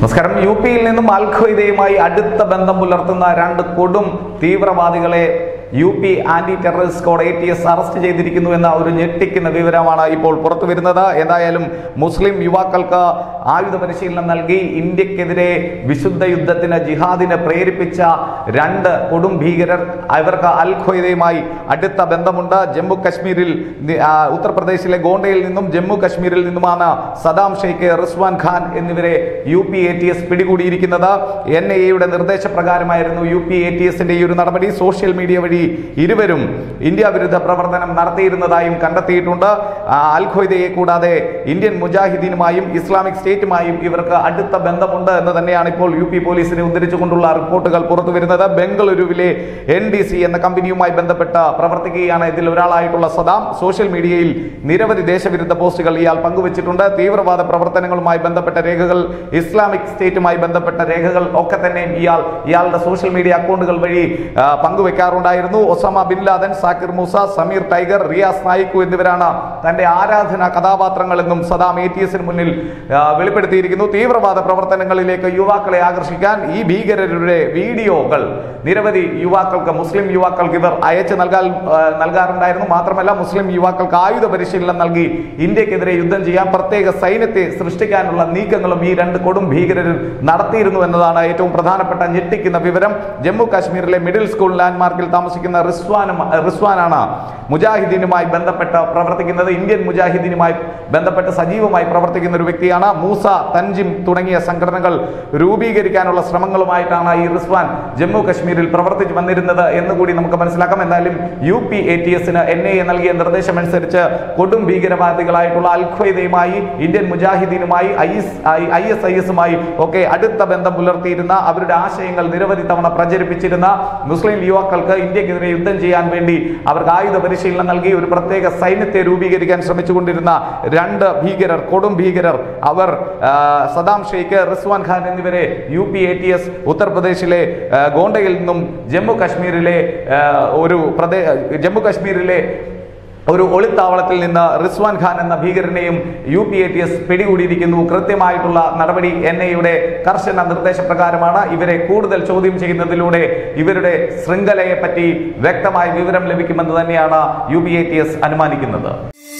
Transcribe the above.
നമസ്കാരം. യു പിയിൽ നിന്നും അൽ ഖ്വയ്ദയുമായി അടുത്ത ബന്ധം പുലർത്തുന്ന രണ്ട് കൊടും തീവ്രവാദികളെ U P anti terrorist squad ATS arrest ചെയ്തിരിക്കുന്നു എന്ന ഒരു ഞെട്ടിക്കുന്ന വിവരമാണ് ഇപ്പോൾ പുറത്തു വരുന്നത്. എന്തായാലും മുസ്ലിം യുവാക്കൾക്ക് ആയുധ പരിശീലനം നൽകി ഇന്ത്യക്കെതിരെ വിശുദ്ധ യുദ്ധത്തിന് ജിഹാദിനെ പ്രേരിപ്പിച്ച രണ്ട് കൊടും ഭീകരർ, അവർക്ക് അൽ ഖ്വയ്ദയുമായി അടുത്ത ബന്ധമുണ്ട്. ജമ്മു കശ്മീരിൽ ഉത്തർപ്രദേശിലെ ഗോണ്ടയിൽ നിന്നും ജമ്മു കശ്മീരിൽ നിന്നുമാണ് സദാം ഷെയ്ഖ്, റിസ്വാൻ ഖാൻ എന്നിവരെ യു പി ATS പിടികൂടിയിരിക്കുന്നത്. NIA-യുടെ നിർദ്ദേശപ്രകാരമായിരുന്നു യു പി ATS-ന്റെ ഈ ഒരു നടപടി. സോഷ്യൽ മീഡിയ വഴി ഇരുവരും ഇന്ത്യ വിരുദ്ധ പ്രവർത്തനം നടത്തിയിരുന്നതായും കണ്ടെത്തിയിട്ടുണ്ട്. അൽ ഖ്വയ്ദയെ കൂടാതെ ഇന്ത്യൻ മുജാഹിദീനുമായും ഇസ്ലാമിക് സ്റ്റേറ്റുമായും ഇവർക്ക് അടുത്ത ബന്ധമുണ്ട് എന്ന് തന്നെയാണ് ഇപ്പോൾ യു പി പോലീസിനെ ഉദ്ധരിച്ചുകൊണ്ടുള്ള റിപ്പോർട്ടുകൾ പുറത്തു വരുന്നത്. ബംഗളൂരുവിലെ NDC എന്ന കമ്പനിയുമായി ബന്ധപ്പെട്ട് പ്രവർത്തിക്കുകയാണ് ഇതിൽ ഒരാളായിട്ടുള്ള സദാം. സോഷ്യൽ മീഡിയയിൽ നിരവധി ദേശവിരുദ്ധ പോസ്റ്റുകൾ ഇയാൾ പങ്കുവച്ചിട്ടുണ്ട്. തീവ്രവാദ പ്രവർത്തനങ്ങളുമായി ബന്ധപ്പെട്ട രേഖകൾ, ഇസ്ലാമിക് സ്റ്റേറ്റുമായി ബന്ധപ്പെട്ട രേഖകൾ ഒക്കെ തന്നെ ഇയാളുടെ സോഷ്യൽ മീഡിയ അക്കൗണ്ടുകൾ വഴി പങ്കുവെക്കാറുണ്ടായിരുന്നു. Osama bin Laden, Zakir Musa, Sameer Tiger, Riyaz Naikoo എന്നിവരാണ് തന്റെ ആരാധനാ കഥാപാത്രങ്ങളെന്നും സദാം ATS-ന് മുന്നിൽ വെളിപ്പെടുത്തിയിരിക്കുന്നു. തീവ്രവാദ പ്രവർത്തനങ്ങളിലേക്ക് യുവാക്കളെ ആകർഷിക്കാൻ ഈ ഭീകരരുടെ വീഡിയോകൾ നിരവധി യുവാക്കൾക്ക്, മുസ്ലിം യുവാക്കൾക്ക് ഇവർ അയച്ചു നൽകാറുണ്ടായിരുന്നു. മാത്രമല്ല മുസ്ലിം യുവാക്കൾക്ക് ആയുധ പരിശീലനം നൽകി ഇന്ത്യക്കെതിരെ യുദ്ധം ചെയ്യാൻ പ്രത്യേക സൈന്യത്തെ സൃഷ്ടിക്കാനുള്ള നീക്കങ്ങളും ഈ രണ്ട് കൊടും ഭീകരർ നടത്തിയിരുന്നു എന്നതാണ് ഏറ്റവും പ്രധാനപ്പെട്ട ഞെട്ടിക്കുന്ന വിവരം. ജമ്മു കാശ്മീരിലെ മിഡിൽ സ്കൂൾ ലാൻഡ്മാർക്കിൽ താമസിക്കുന്ന റിസ്വാനാണ് മുജാഹിദീനുമായി ബന്ധപ്പെട്ട് പ്രവർത്തിക്കുന്നത്. ഇന്ത്യൻ മുജാഹിദീനുമായി ബന്ധപ്പെട്ട് സജീവമായി പ്രവർത്തിക്കുന്ന ഒരു വ്യക്തിയാണ്. മൂസ, തൻജിം തുടങ്ങിയ സംഘടനകൾ രൂപീകരിക്കാനുള്ള ശ്രമങ്ങളുമായിട്ടാണ് ഈ റിസ്വാൻ ജമ്മു കശ്മീരിൽ പ്രവർത്തിച്ചു വന്നിരുന്നത് എന്നുകൂടി നമുക്ക് മനസ്സിലാക്കാം. എന്തായാലും യു പി ATS-ന് NIA നൽകിയ നിർദ്ദേശമനുസരിച്ച് കൊടും ഭീകരവാദികളായിട്ടുള്ള അൽ ഖ്വയ്ദയുമായി, ഇന്ത്യൻ മുജാഹിദീനുമായി, ISIS-മായി ഒക്കെ അടുത്ത ബന്ധം പുലർത്തിയിരുന്ന, അവരുടെ ആശയങ്ങൾ നിരവധി തവണ പ്രചരിപ്പിച്ചിരുന്ന മുസ്ലിം യുവാക്കൾക്ക് ഇന്ത്യക്കെതിരെ യുദ്ധം ചെയ്യാൻ വേണ്ടി അവർക്ക് ആയുധ പരിശീലനം നൽകി ഒരു പ്രത്യേക സൈന്യത്തെ രൂപീകരിക്കാൻ ശ്രമിച്ചുകൊണ്ടിരുന്ന രണ്ട് ഭീകരർ, കൊടും ഭീകരർ, അവർ സദാം ഷെയ്ഖ്, റിസ്വാൻ ഖാൻ എന്നിവരെ യു പി ATS ഉത്തർപ്രദേശിലെ ഗോണ്ടയിൽ നിന്നും ജമ്മു കശ്മീരിലെ ഒരു ഒളിത്താവളത്തിൽ നിന്ന് റിസ്വാൻ ഖാൻ എന്ന ഭീകരനെയും യു പി ATS പിടികൂടിയിരിക്കുന്നു. കൃത്യമായിട്ടുള്ള നടപടി NIA-യുടെ കർശന നിർദ്ദേശപ്രകാരമാണ്. ഇവരെ കൂടുതൽ ചോദ്യം ചെയ്യുന്നതിലൂടെ ഇവരുടെ ശൃംഖലയെ പറ്റി വ്യക്തമായ വിവരം ലഭിക്കുമെന്ന് തന്നെയാണ് യു പി ATS അനുമാനിക്കുന്നത്.